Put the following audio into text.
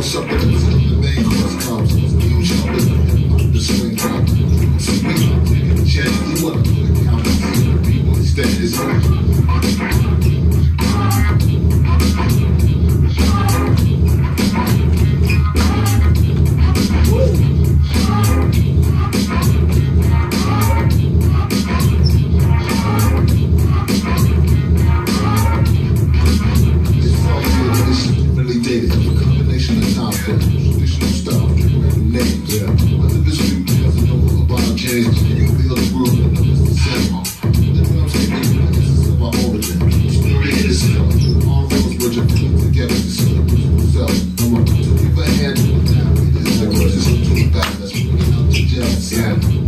something that's the main course comes. You jump in the swing time. See me, change you up. Count stand is right. Traditional style, names, yeah. But the mystery doesn't know about change. You feel the world and it's the same. That's what I'm saying. This is about origin. Story innocent. All those words are put together to celebrate yourself. Come on, so keep a hand on it now. It is like what is up to the back. That's what we're out to jail.